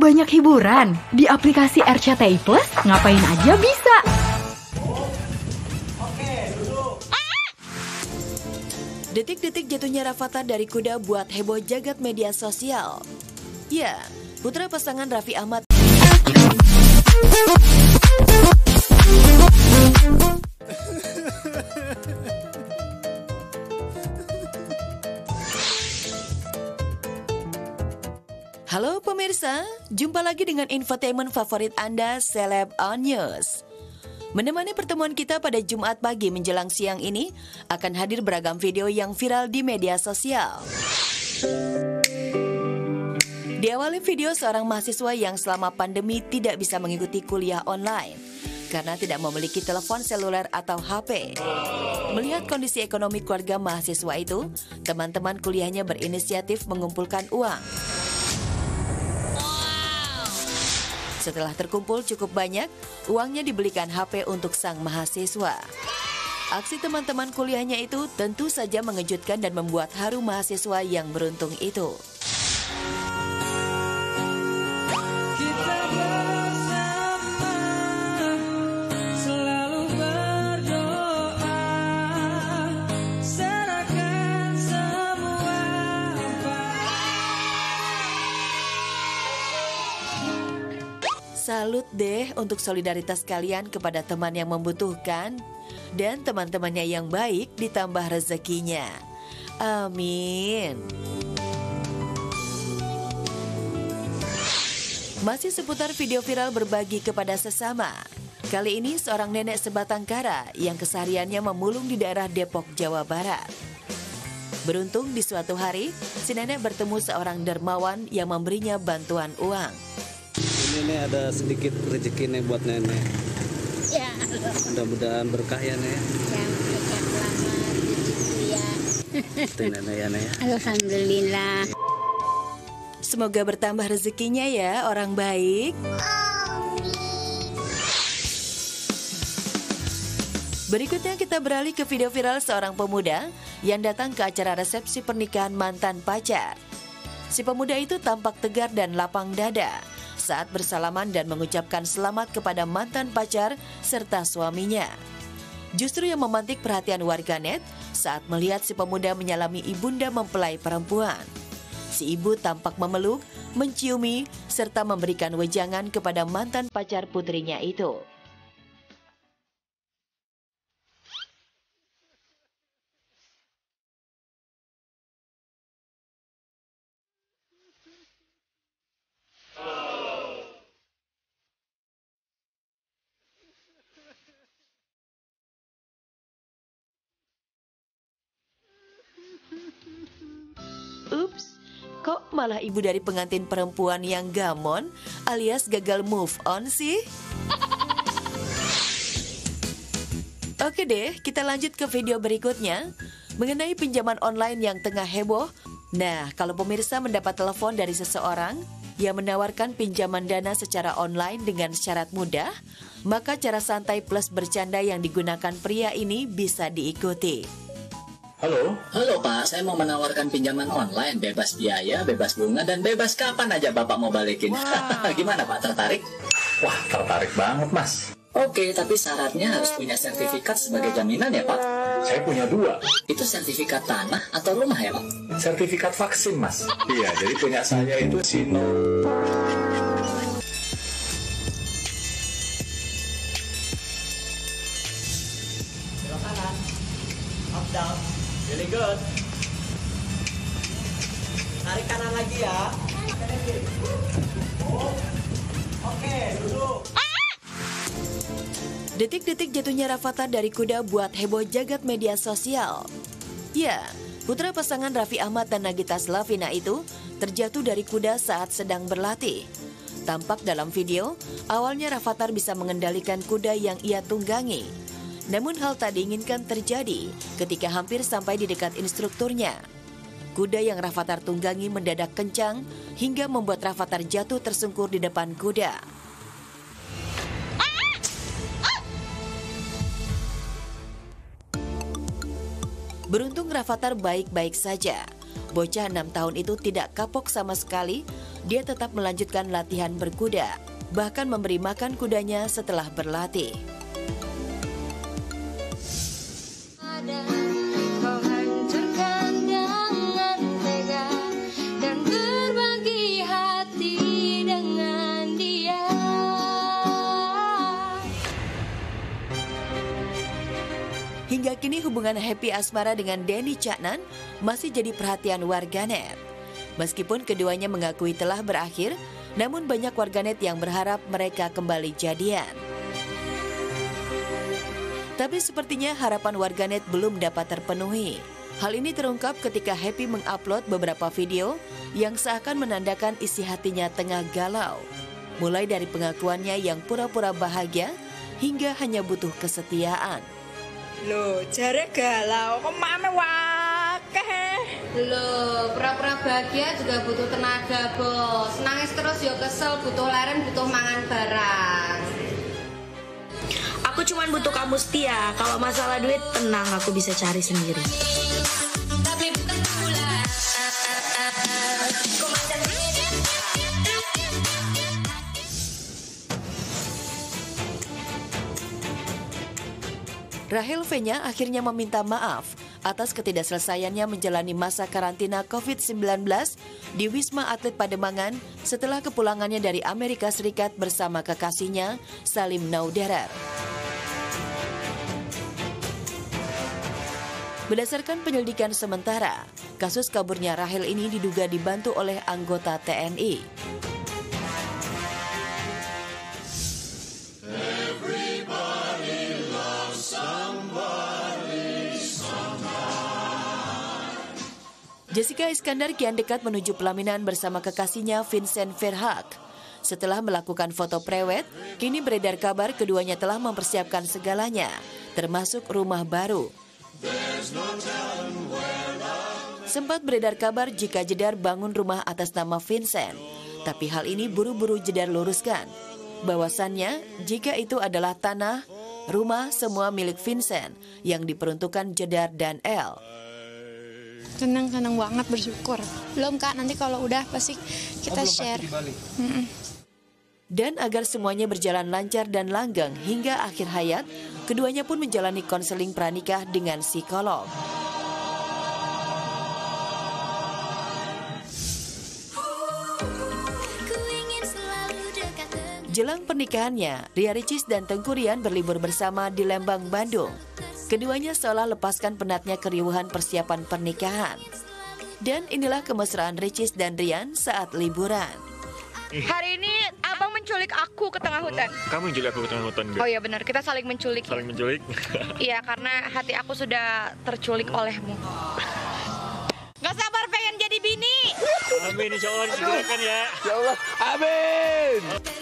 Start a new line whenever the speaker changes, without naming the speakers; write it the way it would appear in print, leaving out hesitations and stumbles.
banyak hiburan. Di aplikasi RCTI Plus, ngapain aja bisa.
Detik-detik jatuhnya Rafatha dari kuda buat heboh jagat media sosial. Ya, putra pasangan Raffi Ahmad. Halo pemirsa, jumpa lagi dengan infotainment favorit Anda, Celeb on News. Menemani pertemuan kita pada Jumat pagi menjelang siang ini, akan hadir beragam video yang viral di media sosial. Diawali video seorang mahasiswa yang selama pandemi tidak bisa mengikuti kuliah online karena tidak memiliki telepon seluler atau HP. Melihat kondisi ekonomi keluarga mahasiswa itu, teman-teman kuliahnya berinisiatif mengumpulkan uang. Setelah terkumpul cukup banyak, uangnya dibelikan HP untuk sang mahasiswa. Aksi teman-teman kuliahnya itu tentu saja mengejutkan dan membuat haru mahasiswa yang beruntung itu. Salut deh untuk solidaritas kalian kepada teman yang membutuhkan dan teman-temannya yang baik ditambah rezekinya. Amin. Masih seputar video viral berbagi kepada sesama. Kali ini seorang nenek sebatang kara yang kesehariannya memulung di daerah Depok, Jawa Barat. Beruntung di suatu hari, si nenek bertemu seorang dermawan yang memberinya bantuan uang.
Ini ada sedikit rezeki nih buat nenek.
Ya,
Mudah-mudahan berkah ya nek.
yang dekat lama begitu ya.
Itu nenek ya nek.
Alhamdulillah.
Semoga bertambah rezekinya ya orang baik. Berikutnya kita beralih ke video viral seorang pemuda yang datang ke acara resepsi pernikahan mantan pacar. Si pemuda itu tampak tegar dan lapang dada saat bersalaman dan mengucapkan selamat kepada mantan pacar serta suaminya. Justru yang memantik perhatian warganet saat melihat si pemuda menyalami ibunda mempelai perempuan. Si ibu tampak memeluk, menciumi, serta memberikan wejangan kepada mantan pacar putrinya itu. Ups, kok malah ibu dari pengantin perempuan yang gamon alias gagal move on sih? Oke deh, kita lanjut ke video berikutnya mengenai pinjaman online yang tengah heboh. Nah, kalau pemirsa mendapat telepon dari seseorang yang menawarkan pinjaman dana secara online dengan syarat mudah, maka cara santai plus bercanda yang digunakan pria ini bisa diikuti.
Halo Pak, saya mau menawarkan pinjaman online, bebas biaya, bebas bunga, dan bebas kapan aja Bapak mau balikin. Gimana Pak, tertarik?
Wah, tertarik banget mas.
Oke, tapi syaratnya harus punya sertifikat sebagai jaminan ya Pak.
Saya punya 2.
Itu sertifikat tanah atau rumah ya Pak?
Sertifikat vaksin mas. Iya, jadi punya saya itu Sino.
Belok kanan, up down, really good. Tarik kanan lagi ya. Oke, duduk.
Detik-detik jatuhnya Rafatha dari kuda buat heboh jagat media sosial. Ya, putra pasangan Raffi Ahmad dan Nagita Slavina itu terjatuh dari kuda saat sedang berlatih. Tampak dalam video, awalnya Rafatha bisa mengendalikan kuda yang ia tunggangi. Namun hal tak diinginkan terjadi ketika hampir sampai di dekat instrukturnya. Kuda yang Rafatha tunggangi mendadak kencang hingga membuat Rafatha jatuh tersungkur di depan kuda. Beruntung Rafatha baik-baik saja. Bocah 6 tahun itu tidak kapok sama sekali dia tetap melanjutkan latihan berkuda, bahkan memberi makan kudanya setelah berlatih.
Kau hancurkan dengan tega dan berbagi hati dengan dia.
Hingga kini hubungan Happy Asmara dengan Denny Caknan masih jadi perhatian warganet. Meskipun keduanya mengakui telah berakhir, namun banyak warganet yang berharap mereka kembali jadian. Tapi sepertinya harapan warganet belum dapat terpenuhi. Hal ini terungkap ketika Happy mengupload beberapa video yang seakan menandakan isi hatinya tengah galau. Mulai dari pengakuannya yang pura-pura bahagia hingga hanya butuh kesetiaan.
Loh, jare galau, kok mame wakeh.
Loh, pura-pura bahagia juga butuh tenaga, Bos. Nangis terus ya kesel, butuh leren, butuh mangan barang.
Aku cuman butuh kamu setia. Kalau masalah duit, tenang, aku bisa cari sendiri.
Rahel V-nya akhirnya meminta maaf atas ketidakselesaiannya menjalani masa karantina COVID-19 di Wisma Atlet Pademangan setelah kepulangannya dari Amerika Serikat bersama kekasihnya Salim Nauderer. Berdasarkan penyelidikan sementara, kasus kaburnya Rahel ini diduga dibantu oleh anggota TNI. Jessica Iskandar kian dekat menuju pelaminan bersama kekasihnya Vincent Verhaak. Setelah melakukan foto prewed, kini beredar kabar keduanya telah mempersiapkan segalanya, termasuk rumah baru. Sempat beredar kabar jika Jedar bangun rumah atas nama Vincent, tapi hal ini buru-buru Jedar luruskan. Bahwasannya, jika itu adalah tanah, rumah semua milik Vincent yang diperuntukkan Jedar dan El.
Senang banget, bersyukur. Belum Kak, nanti kalau udah pasti kita share.
Dan agar semuanya berjalan lancar dan langgeng hingga akhir hayat, keduanya pun menjalani konseling pranikah dengan psikolog. Jelang pernikahannya, Ria Ricis dan Tengku Rian berlibur bersama di Lembang, Bandung. Keduanya seolah lepaskan penatnya keriuhan persiapan pernikahan. Dan inilah kemesraan Ricis dan Rian saat liburan.
Hari ini abang menculik aku ke tengah hutan.
Kamu menculik aku ke tengah hutan juga?
Oh iya benar, kita saling menculik.
Saling menculik?
Iya, karena hati aku sudah terculik olehmu. Gak sabar pengen jadi bini.
Amin, insya Allah disegerakan ya.
Ya Allah, amin.